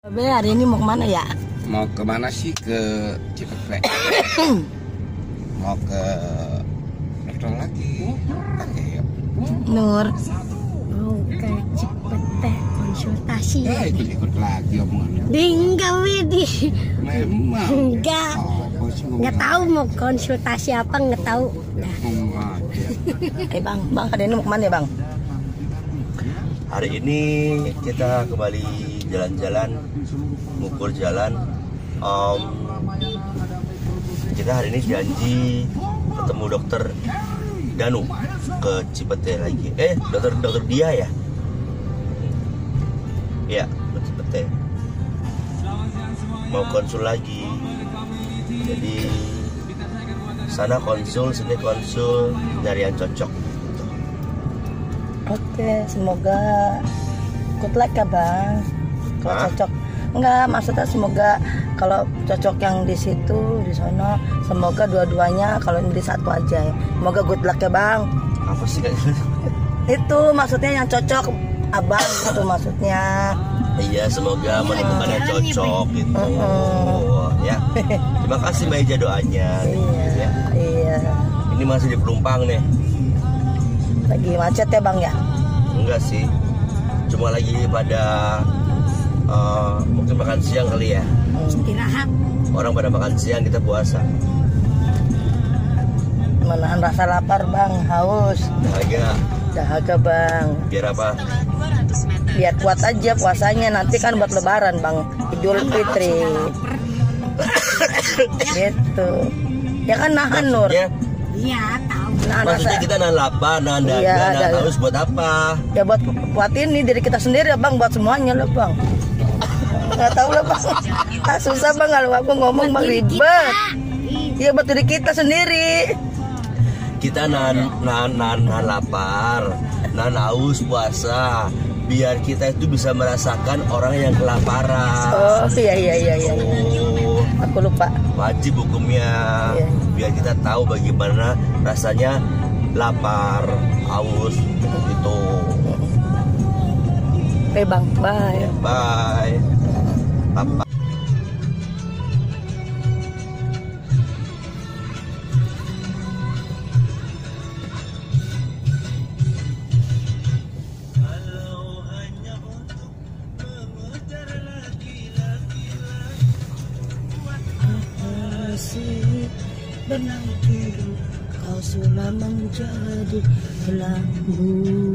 Be, hari ini mau kemana ya? Mau kemana sih? Ke Cipete. Mau ke dokter lagi. Nur. Mau ke Cipete konsultasi. Ya ikut lagi omongannya. Enggak, Widi. Memang. Enggak. Nggak tahu mau konsultasi apa, nggak tahu. Nah. Bang, hari ini mau kemana ya bang? Hari ini kita kembali jalan-jalan, mengukur jalan. Kita hari ini janji ketemu dokter Danu ke Cipete lagi. Dokter dia ya? Ya, ke Cipete. Mau konsul lagi. Jadi sana konsul, sini konsul, nyari yang cocok. Oke, semoga good luck ya bang. Kalau cocok, enggak maksudnya semoga kalau cocok yang di situ, di sono, semoga dua-duanya kalau ini satu aja ya. Semoga good luck ya bang. Apa sih kayak gitu? Itu maksudnya yang cocok abang itu maksudnya. Iya, semoga menemukan yang cocok gitu. Ya. Terima kasih Mbak Ija doanya. Iya. Iya. Ini masih di Pelumpang nih. Lagi macet ya bang ya? Enggak sih. Cuma lagi pada mungkin makan siang kali ya. Istirahat. Orang pada makan siang, kita puasa. Menahan rasa lapar bang, haus. Dahaga bang. Biar apa? Biar kuat aja puasanya, nanti kan buat lebaran bang, Idul Fitri. Gitu. Ya kan nahan Nur. Iya, tahu. Maksudnya kita nahan lapar, nahan dahaga, nahan haus buat apa? Ya buat ini diri kita sendiri ya bang, buat semuanya lah bang. Nggak tahu lah bang. Susah bang kalau aku ngomong bang, ribet. Iya buat diri kita sendiri. Kita nahan lapar, nahan haus, puasa, biar kita itu bisa merasakan orang yang kelaparan. Oh iya. Aku lupa. Wajib hukumnya. Iya. Biar kita tahu bagaimana rasanya lapar, haus gitu. Oke bang, bye. Bye. Papa. Benang biru, kau sudah menjadi lampu.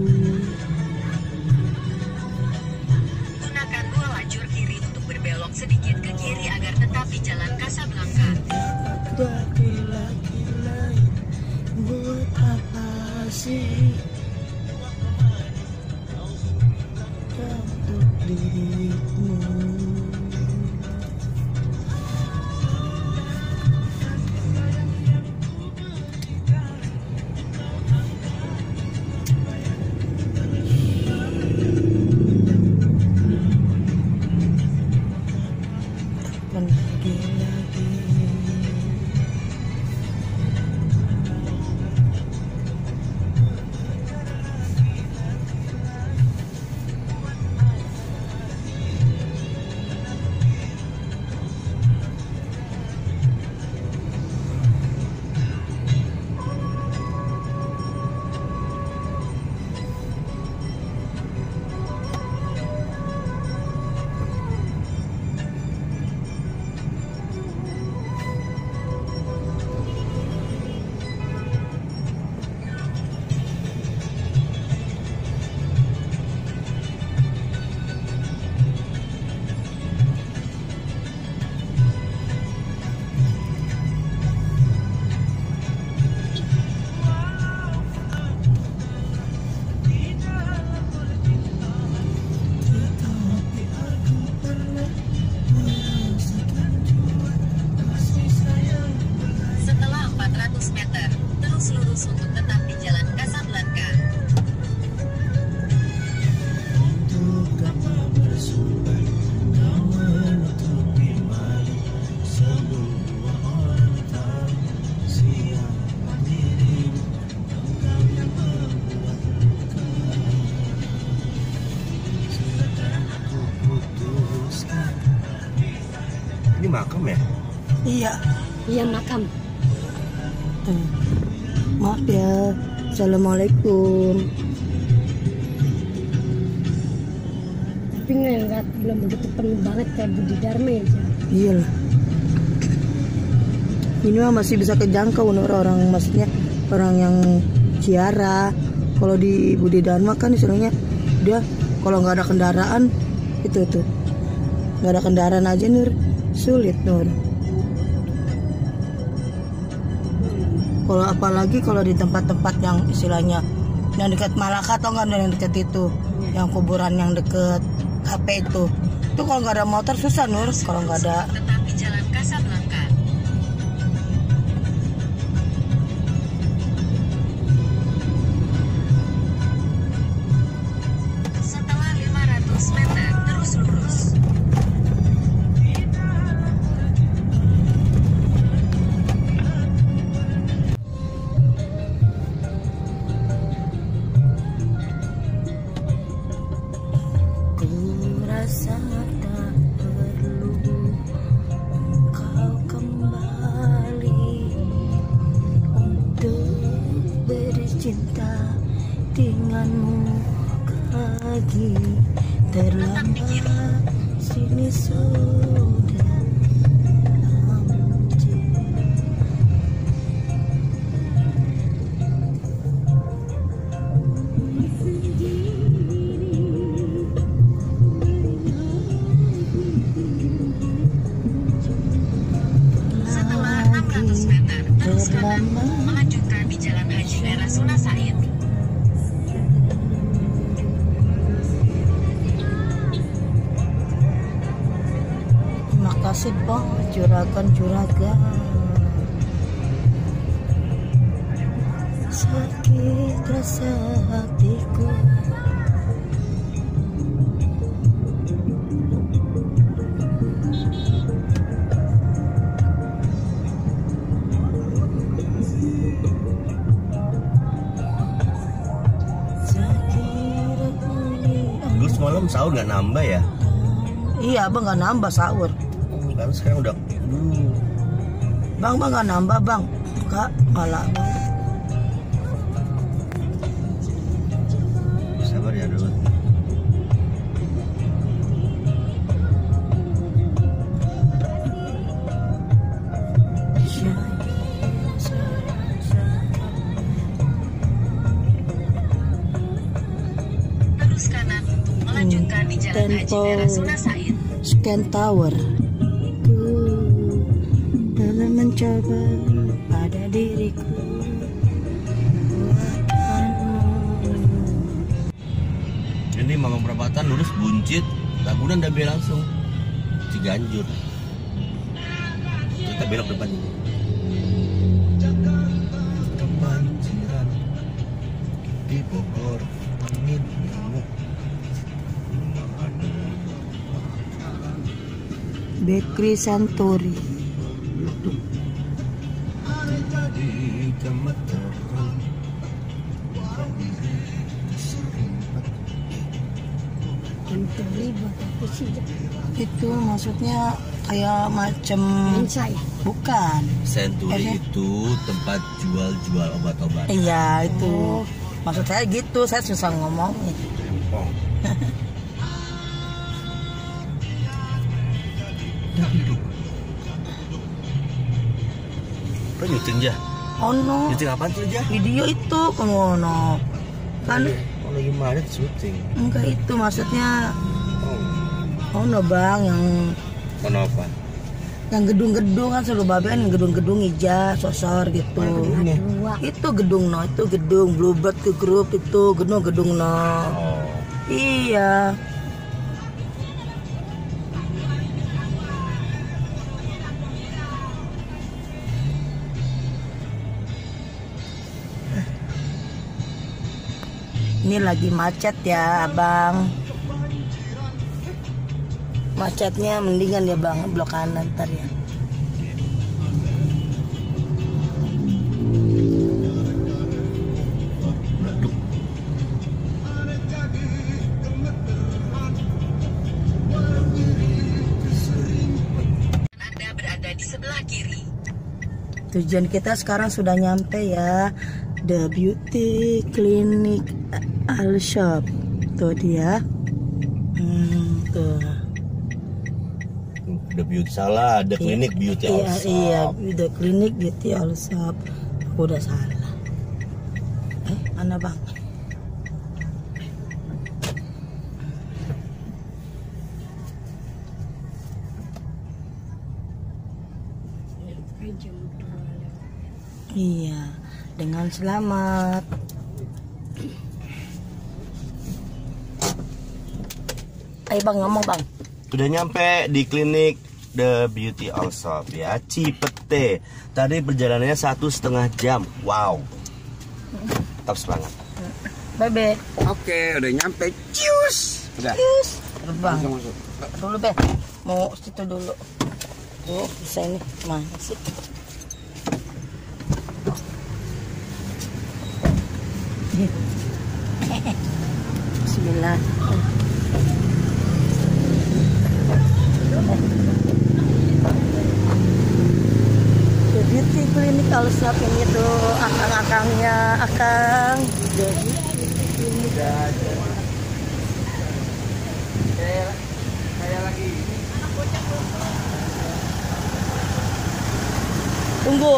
Gunakan 2 lajur kiri untuk berbelok sedikit ke kiri agar tetap di jalan Casablanca. Jadi lagi buat apa sih? Untuk dirimu. Iya. Iya makam. Maaf ya. Assalamualaikum. Tapi nggak belum begitu penuh banget kayak Budi Dharma ya. Iya lah. Ini mah masih bisa kejangkau orang, maksudnya orang yang ziarah. Kalau di Budi Dharma kan istilahnya dia kalau nggak ada kendaraan itu tuh nggak ada kendaraan aja Nur sulit Nur. Kalau apalagi kalau di tempat-tempat yang istilahnya yang dekat Malaka atau nggak yang dekat itu, yang kuburan yang dekat KP itu kalau nggak ada motor susah Nur. Kalau nggak ada Tetapi Jalan Kasablanka. Setelah 500 meter terus lurus. rasa tak perlu engkau kembali untuk bercinta denganmu lagi. Terlambat sini sudah Setelah 600 meter, teruskan melanjutkan di Jalan Haji Merah Suna Said. Makasih Bang, juragan-juragan. Sakit rasa hatiku. Dulu semalam sahur nggak nambah ya? Iya Bang, nggak nambah sahur. Kan sekarang udah Bang nggak nambah Bang. Enggak, malah Bang. sabar ya dulu. Terus kanan untuk melanjutkan di Jalan Haji Tempo Merah Suna Said. Scan Tower. Ku dalam mencoba pada diriku. Ini Mangga Perapatan lurus Buncit, Ragunan dan langsung Ciganjur. Kita belok depan ini. Kebanjiran di Bogor, angin nyamuk. Bakery Santori. Jadi gemeteran. Menteri buat apa sih? Itu maksudnya kayak macem Mensa ya? bukan. Century itu tempat jual-jual obat-obatan. Iya itu. Maksud saya gitu, saya susah ngomongnya. Apa nyuting ya? Oh no, Nyuting apaan tuh ya? video itu kemono. Kan Oh lagi mana syuting? enggak itu maksudnya. Oh, Oh no Bang, kenapa? yang gedung-gedung kan selalu babe kan gedung-gedung hijau, sosor gitu. Mana gedungnya? Dua. Itu gedung no, itu gedung Bluebird ke grup itu gedung no. Oh, Iya. Ini lagi macet ya, Abang. Macetnya mendingan ya, Bang, blok kanan ntar ya. Anda berada di sebelah kiri. Tujuan kita sekarang sudah nyampe ya, The Beauty Clinic Al Shop. Tuh dia. Tuh. The Beauty salah, The Clinic Beauty Al Shop. Iya, The Clinic Beauty Al Shop. Aku udah salah. Mana bang? Iya, dengan selamat. Ayo bang, ngomong bang. Sudah nyampe di klinik The Beauty Al Shop ya, Cipete. Tadi perjalanannya 1,5 jam. Wow. Tetap semangat. Bebe. Oke, udah nyampe. Cius. Udah. Yes. Bang. Masuk. Dulu be. Mau situ dulu. Tuh, bisa ini. Mana sih? Bismillah. The Beauty Clinic Al Shop ini tuh akang-akangnya, akang. The Beauty Clinic. Saya lagi. Tunggu.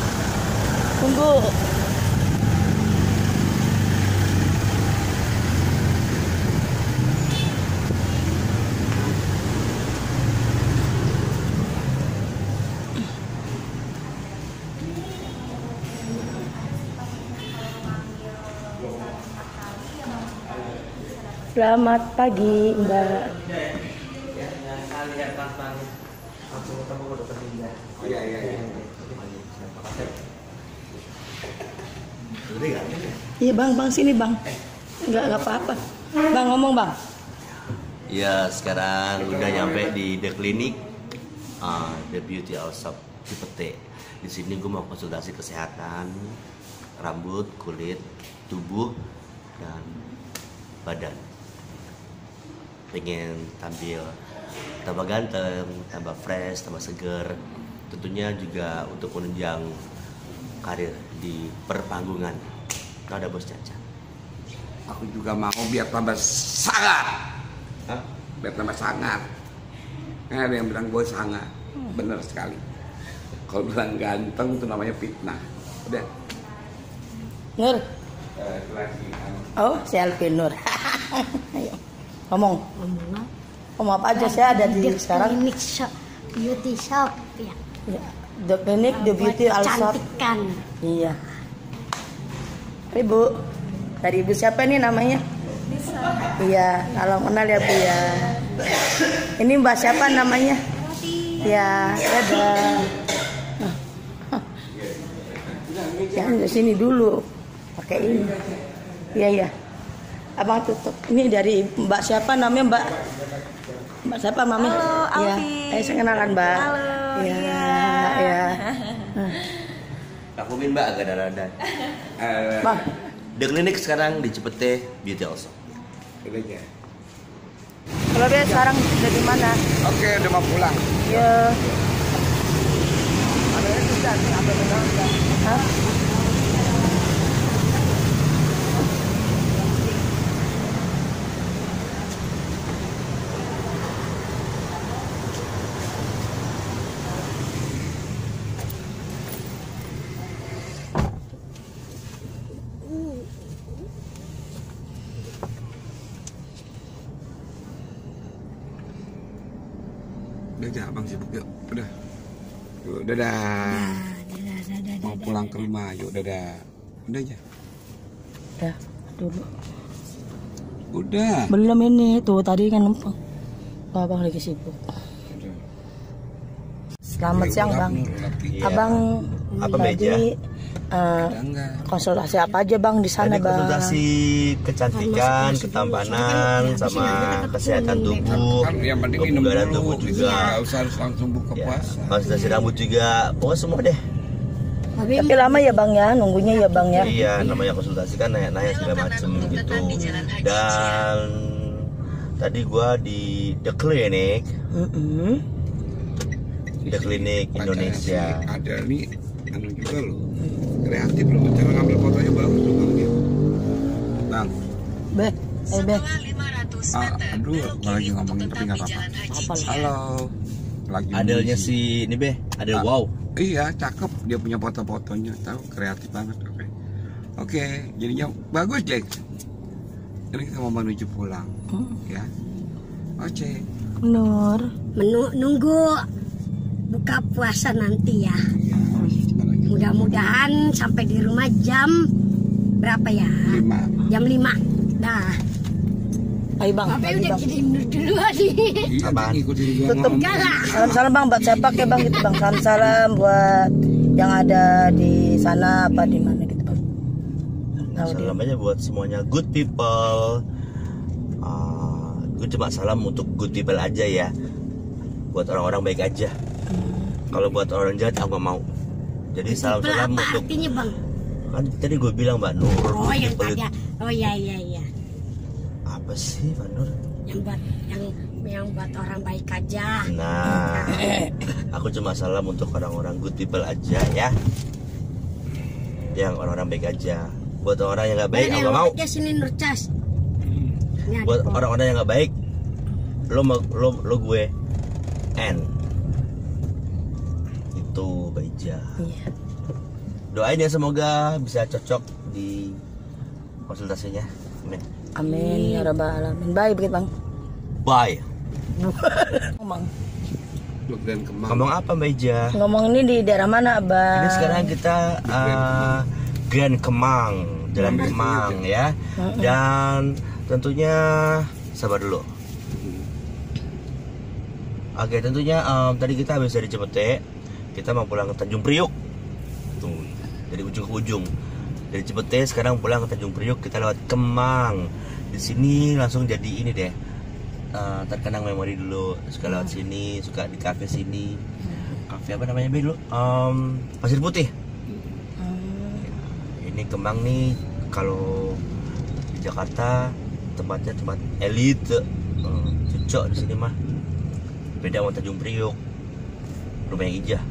Selamat pagi, Mbak. Iya. Iya bang, sini bang. Enggak apa-apa. Bang ngomong bang. Ya, sekarang udah nyampe di The Clinic The Beauty Al Shop Cipete. Di sini gue mau konsultasi kesehatan rambut, kulit, tubuh, dan badan. Pengen tampil tambah ganteng, tambah fresh, tambah seger. Tentunya juga untuk menunjang karir di perpanggungan. Kau ada bos Caca. Aku juga mau biar tambah sangat. Hah? Biar tambah sangat. Ada yang bilang gue sangat. Bener sekali. Kalau bilang ganteng itu namanya fitnah. Udah. Nur. Oh, si Alvin Nur. Ayo. Ngomong apa aja saya ada di sekarang. Clinic Shop, Beauty Shop ya. Ya, The Clinic The Beauty Al Shop. Cantikan. Iya. Ibu, dari ibu siapa nih namanya? Lisa. Iya, kalau kenal ya Bu ya. Ini Mbak siapa namanya? Ya, dadah. Jangan ke sini dulu. Pakai ini. Iya. Abang tutup. Ini dari Mbak siapa namanya Mbak? Mbak siapa Mami? Halo, ya. Alfi. Saya kenalan Mbak. Halo, iya. Aku Mbak agak dada-dada. Bang, The Clinic sekarang di Cipete Beauty Al Shop. Udah aja. kalau dia sekarang udah di mana? Oke, udah mau pulang. Ya. Hah? Udah aja, abang sibuk yuk. Udah. Yuk, dadah. Mau pulang ke rumah, yuk dadah. Udah aja. Ya, dulu. Udah. Belum ini tuh tadi kan numpang. Abang lagi sibuk. Selamat siang Bang. Iya. Abang Apa tadi Udah enggak. konsultasi apa aja Bang di sana Tadi Bang? konsultasi kecantikan, ketampanan, sama kesehatan tubuh, Kan yang penting minum kebugaran dulu. tubuh juga. Nggak usah harus langsung buka Ya, puasa. konsultasi rambut juga, pokoknya semua deh. Tapi lama ya Bang ya, nunggunya ya Bang ya. Iya, namanya konsultasi kan nanya-nanya segala macem gitu. Dan tadi gua di The Clinic, The Clinic Pacarnya Indonesia. si Ada nih anu juga loh, kreatif loh. Cara ngambil fotonya bagus loh Bang dia. Bang. Be, Be. Aduh, gua lagi ngomongin tapi nggak apa-apa. Halo. Lagi Adelnya si ini Be, Adel wow. Iya, cakep. Dia punya foto-fotonya, tahu kreatif banget. Oke, jadinya bagus Jack. Ini kita mau menuju pulang, ya. Oke. Nur. Nunggu buka puasa nanti ya. Ya, sebentar lagi. Mudah-mudahan sampai di rumah jam berapa ya? 5. Jam 5. Dah. Ayo Bang, Bapak lagi udah Bang. kirim duluan nih. Iya, Apaan? ngikutin gua Tutup. ngomong. Enggak lah. Salam-salam Bang buat siapa ya Bang gitu Bang. Salam-salam buat yang ada di sana apa di mana gitu Bang. Tahu dia. Salam aja buat semuanya good people. Gue cuma salam untuk good people aja ya. Buat orang-orang baik aja. Kalau buat orang jahat aku nggak mau. Jadi salam-salam Apa untuk, artinya Bang? kan tadi gue bilang Mbak Nur. Oh yang people tadi. Oh iya. apa sih Mbak Nur? Yang buat orang baik aja. Nah, aku cuma salam untuk orang-orang good people aja ya. Yang orang-orang baik aja. Buat orang yang nggak baik aku nggak mau. Ya sini Nurcas. Ini ada Buat kok. orang-orang yang nggak baik, lo gue N. Itu Baija. Iya. Doain ya semoga bisa cocok di konsultasinya. Amin. Amin ya rabbal alamin. Baik begitu Bang. Bye. Ngomong. Dan Kemang. Ngomong apa Baija? Ngomong ini di daerah mana Bang? Ini sekarang kita Grand Kemang, Jalan Kemang ya. Dan tentunya sabar dulu. Oke, tentunya tadi kita habis dari Cipete, kita mau pulang ke Tanjung Priuk. Tuh, dari ujung ke ujung. Dari Cipete sekarang pulang ke Tanjung Priuk, kita lewat Kemang. Di sini langsung jadi ini deh. Terkenang memori dulu, suka lewat sini, suka di kafe sini. Kafe apa namanya dulu? Pasir Putih. Ini Kemang nih, kalau di Jakarta tempatnya tempat elite, cocok di sini mah. Beda sama Tanjung Priuk, rumah yang ijah.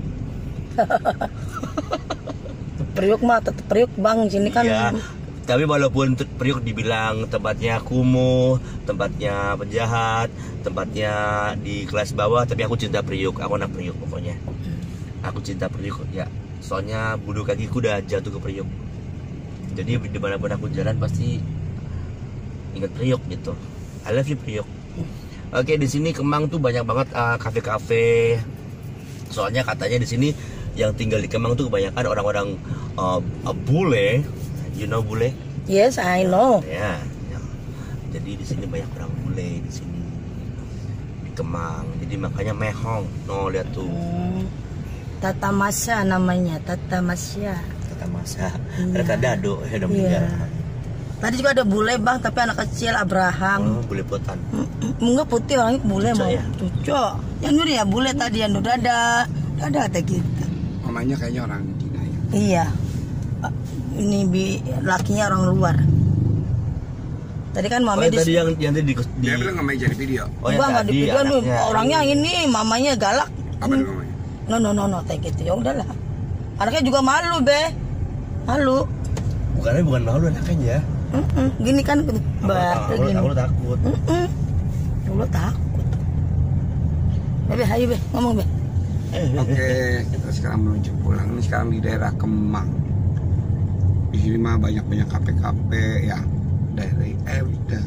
Priuk mah tetep Priuk Bang, sini kan. Iya. Tapi walaupun Priuk dibilang tempatnya kumuh, tempatnya penjahat, tempatnya di kelas bawah, tapi aku cinta Priuk, aku anak Priuk pokoknya. Aku cinta Priuk ya, soalnya bulu kakiku udah jatuh ke Priuk. Jadi dimanapun aku jalan pasti ingat Priuk gitu. I love you Priuk. Oke, di sini Kemang tuh banyak banget kafe-kafe. Soalnya katanya di sini yang tinggal di Kemang tuh kebanyakan orang-orang bule. You know bule? Yes, I know. Ya. Jadi di sini banyak orang bule di sini di Kemang. Jadi makanya mehong. No, lihat tuh. Tata Masya namanya, Tata Masya. Kata masa. Ada dado ya udah Iya. meninggal. Tadi juga ada bule Bang, tapi anak kecil Abraham. Oh, bule potan. Enggak putih orangnya bule Cucok mau. ya? Cucok. Yang Nur ya bule tadi, yang Nur dada kata gitu. Mamanya kayaknya orang Cina ya. Iya. Ini lakinya orang luar. Tadi kan Oh, mami yang tadi yang tadi di Dia bilang nggak mau jadi video. Oh, yang Bang nggak tadi di video nih, anaknya. orangnya ini mamanya galak. Apa dia namanya? No, kayak gitu. Ya udahlah. Anaknya juga malu, Be. Malu. Bukan malu anaknya ya. Gini kan gini. Aku takut. Lu takut. Be, ayo Be, ngomong Be. Oke, kita sekarang menuju pulang. Ini sekarang di daerah Kemang. Di sini mah banyak kafe-kafe ya. Dari udah.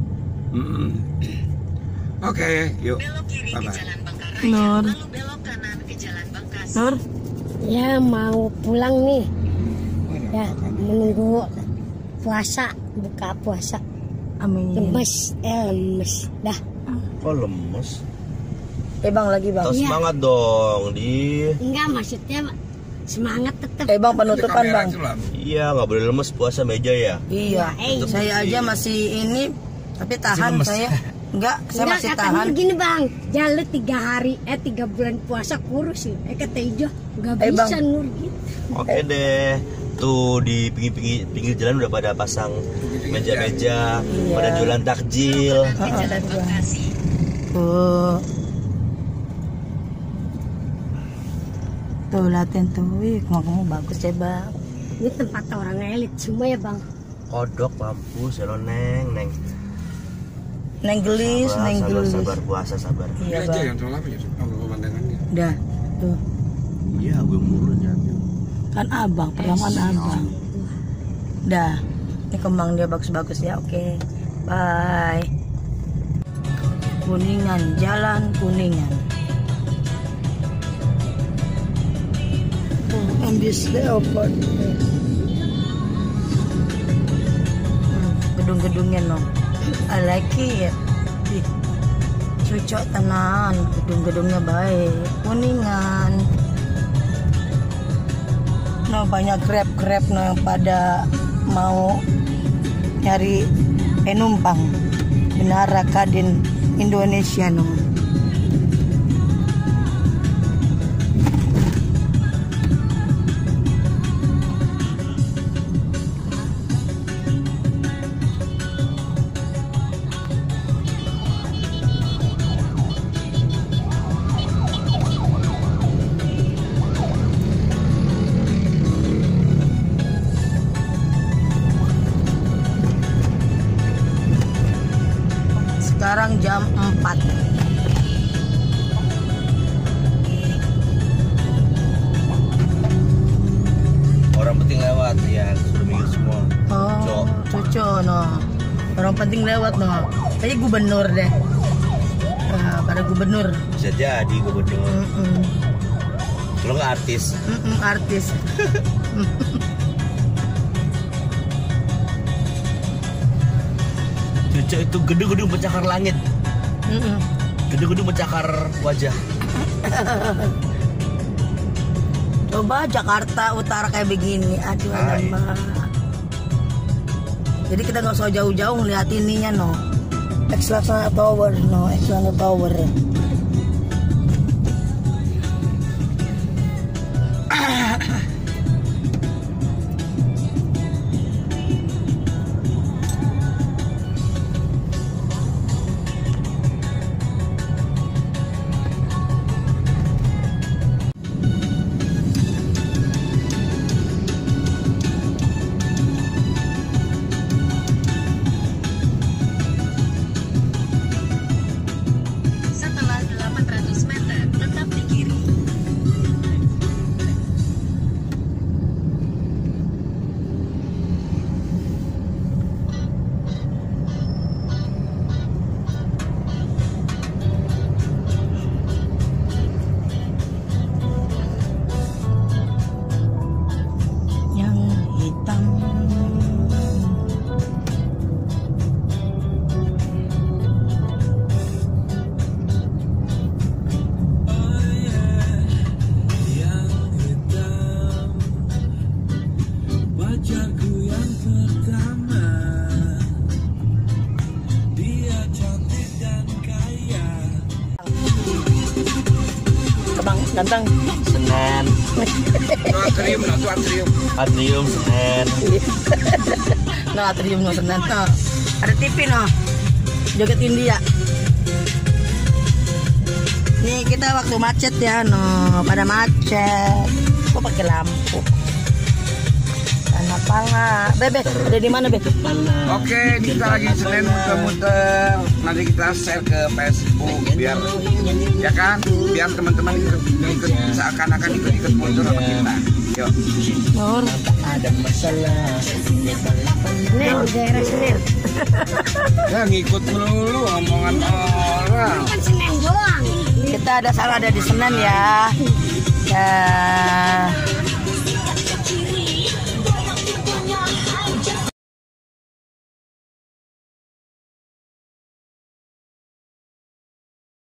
Oke, yuk. Belok kiri di Bye-bye. Jalan Bangkaraya, Nur. lalu belok kanan ke Jalan Bangkas. Nur, Ya mau pulang nih. Ya menunggu puasa, buka puasa. amin. Lemes. Dah. Kok lemes? Bang lagi Bang. Harus Iya. semangat dong di. Enggak, maksudnya semangat tetap. Bang penutupan Kamera Bang. itu lah. Iya, nggak boleh lemes puasa meja ya. Iya. Iya, Saya aja masih ini, tapi tahan lemes. saya. Enggak, saya Enggak, masih kata tahan. Nur gini Bang, jalan 3 bulan puasa kurus sih. Kata Ijo, nggak Bang. bisa Nur gitu. Oke deh. Tuh di pinggir jalan udah pada pasang meja-meja, pada jualan takjil. Ke Jalan Bekasi. Tuh latihan tuh, wih kamu bagus ya bang. Ini tempat orang elit semua ya bang. Kodok, mampus, ya lo neng. Neng gelis. Sabar, puasa sabar. Iya aja bang. yang terlalu ya, pemandangannya. Dah, tuh Iya, gue murnya. kan abang, perlahan abang. Dah, ini kembang dia bagus-bagus ya, oke. Bye. Kuningan, Jalan Kuningan. Ambis the airport. Gedung-gedungnya no, I like it. Ih, cocok tenan, gedung-gedungnya baik. Kuningan. No, banyak grab no yang pada mau nyari penumpang. Menara Kadin Indonesia no. Sekarang jam 4. Orang penting lewat ya, sudah minggir semua. Oh, cucu no. Orang penting lewat no. Kayaknya gubernur deh. Nah, pada gubernur. Bisa jadi gubernur. Mm-mm. Kalau nggak artis. Artis. Cucu itu gedung-gedung pencakar langit. Gedung-gedung pencakar wajah. Coba Jakarta Utara kayak begini, aduh alamak. Jadi kita nggak usah jauh-jauh ngeliat ininya no. Excellence Tower no, Excellence Tower. Setelah 800 meter, tetap di kiri. Yang hitam. Wajahku yang pertama, dia cantik dan kaya. Kebang ganteng. Senen, Atrium. Atrium, Senen. No, atrium no Senen no. Ada TV no. Joget India. Nih kita waktu macet ya no, pada macet. Kok pakai lampu? Kenapa nggak? Bebe, ada di mana Bebe? Oke, kita lagi Senin muter-muter. Nanti kita share ke Facebook biar ya kan, biar teman-teman ikut seakan-akan ikut muter sama kita. Yuk. Nur. Senen, daerah Senen. Ya ngikut melulu omongan orang. Kan Senen doang. Kita ada salah ada di Senen ya. Ya.